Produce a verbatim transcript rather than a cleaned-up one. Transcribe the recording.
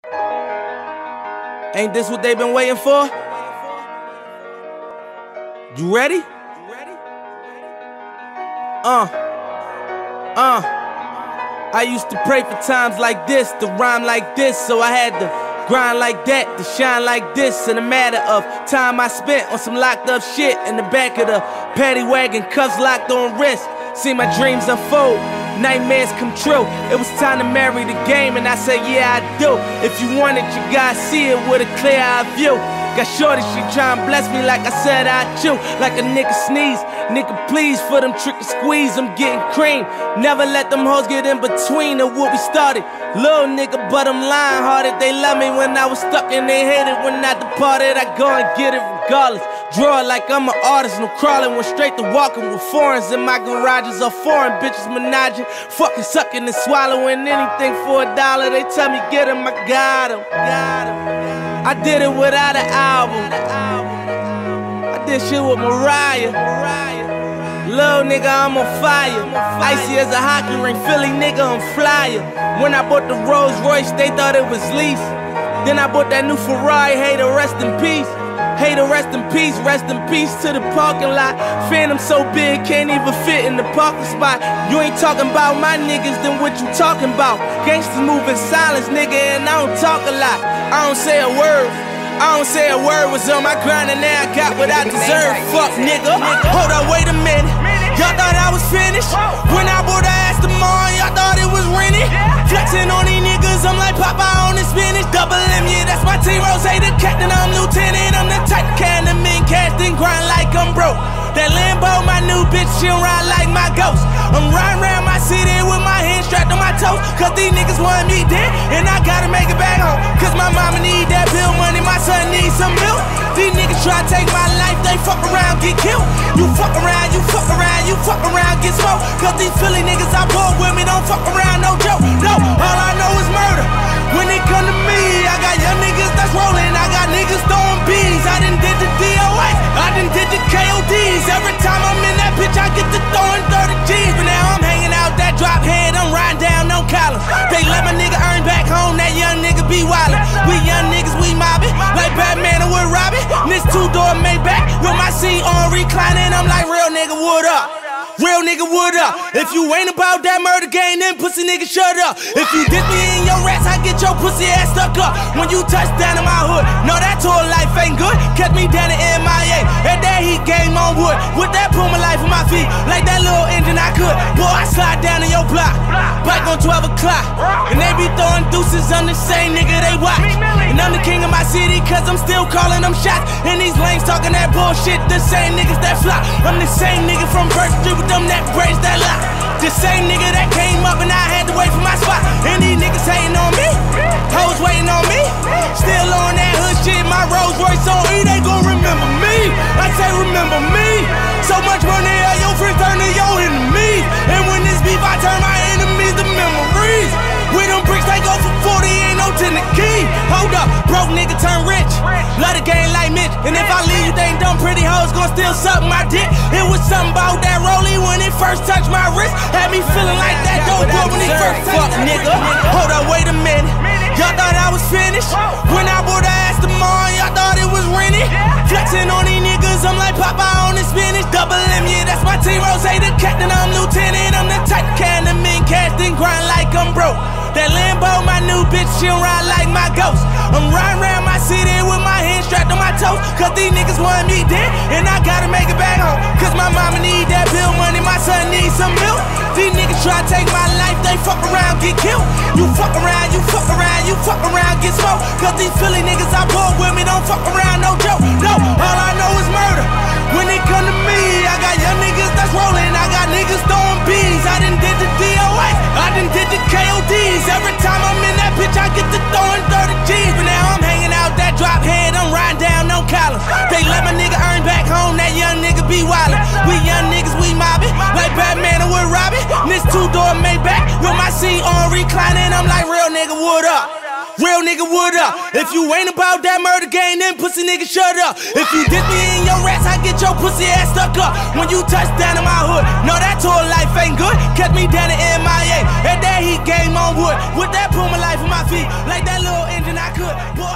Ain't this what they've been waiting for? You ready? Uh, uh. I used to pray for times like this, to rhyme like this, so I had to grind like that, to shine like this. In a matter of time I spent on some locked up shit in the back of the paddy wagon, cuffs locked on wrist. See my dreams unfold, nightmares come true. It was time to marry the game, and I said, yeah, I do. If you want it, you gotta see it with a clear eye view. Got shorty, she tryna bless me like I said I chew. Like a nigga sneeze, nigga please for them trick and squeeze, I'm getting cream. Never let them hoes get in between of what we started. Little nigga, but I'm lying hearted. They love me when I was stuck and they hated when I departed. I go and get it regardless. Draw it like I'm an artist, no crawling. Went straight to walking with foreigns in my garages. Are foreign bitches menaging, fucking sucking and swallowing anything for a dollar. They tell me get him, I got him, got him. I did it without an album. I did shit with Mariah. Little nigga, I'm on fire. Icy as a hockey ring, Philly nigga, I'm flyer. When I bought the Rolls Royce, they thought it was lease. Then I bought that new Ferrari, hey, to rest in peace. Hey, to rest in peace, rest in peace to the parking lot. Phantom so big, can't even fit in the parking spot. You ain't talking about my niggas, then what you talking about? Gangsters move in silence, nigga, and I don't talk a lot. I don't say a word, I don't say a word. Was on my grind and now I got what I deserve. Fuck nigga, hold up, wait a minute. Y'all thought I was finished? When I bought the Aston Martin, y'all thought it was rented? Flexing on these niggas, I'm like Popeye on the spinach. Double M, yeah, that's my team. Rose, the captain, I'm lieutenant. I'm the type of can the men cast and grind like I'm broke. That Lambo, my new bitch, she'll ride like my ghost. I'm riding around my city with my hands strapped on my toes. Cause these niggas want me dead, and I gotta make it back home. Cause my mama need that bill money, my son needs some milk. These niggas try to take my life, they fuck around, get killed. You fuck around, you fuck around, you fuck around, get smoked. Cause these Philly niggas I bought with me don't fuck around, no joke. No, all I know is murder. When it come to me, I got young niggas that's rolling, I got niggas throwing bees. I done did the D O S, I done did the K O Ds. Every time I'm in that bitch, I get to throwing thirty G's. But now I'm hanging out that drop head, I'm riding down no collar. They let my nigga earn back home, that young nigga be wildin'. We young niggas, we mobbin', like Batman and with Robin. This two-door Maybach with my seat on reclining. I'm like, real nigga, what up? Real nigga, what up? If you ain't about that murder game, then pussy nigga, shut up. If you diss me in your rats, I get your pussy ass stuck up. When you touch down in my hood, no, that tour life ain't good. Catch me down in M I A, at that heat game on wood. With that Puma life on my feet, like that little engine I could. Boy, I slide down in your block, bike on twelve o'clock. And they be throwing deuces on the same nigga they watch. And I'm the king of my city, cause I'm still calling them shots. And these lanes talking that bullshit, the same niggas that flop. I'm the same nigga from First Street with them that braids that lock. The same nigga that came up and I had to wait for my spot. And these niggas hating on me, hoes waiting on me. Still on that hood shit, my Rolls Royce on E, they gon' remember me. I say remember me. So much money at your friends turn to your enemies. And when this beef, I turn my enemies to memories. With them bricks, they go for forty, ain't no ten the key. Hold up, broke nigga turn rich. Love the game like Mitch. And if I leave, you think dumb pretty hoes gon' still suck my dick. It was something about that rollie when it first touched my wrist. Had me feeling like that dope boy when he first touched my nigga. Hold up, wait a minute. Y'all thought I was finished? When I bought the Aston Martin, y'all thought it was rented? Flexing on these niggas, I'm like Popeye on the spinach. Double M, yeah, that's my team. Rose, the captain, I'm lieutenant. I'm the type of can the men cast and grind like I'm broke. That Lambo, my new bitch, she'll ride like my ghost. I'm riding around my city with my hands strapped on my toes. Cause these niggas want me dead, and I gotta make it back home. Cause my mama need that bill money, my son needs some milk. These niggas try to take my life, they fuck around, get killed. You fuck around, you fuck around, you fuck around, get smoked. Cause these Philly niggas I bought with me don't fuck around, no joke. No, all I know is murder. When it come to me, I got young niggas that's rolling, I got niggas throwing bees. I done did the D O S, I done did the K O Ds. Every time I'm in that bitch, I get to throwing thirty G's. But now I'm hanging out that drop head, I'm riding down no collar. They let my nigga earn back home, that young nigga be wildin'. We young niggas, we mobbin', like Batman and with Robin. This two-door Maybach with my seat on reclining. I'm like, real nigga, what up? Real nigga, what up? If you ain't about that murder game, then pussy nigga, shut up. If you diss me in your rats, I get your pussy ass stuck up. When you touch down in my hood, no, that tour life ain't good. Catch me down in M I A, at that heat game on wood. With that Puma life on my feet, like that little engine I could. Boy,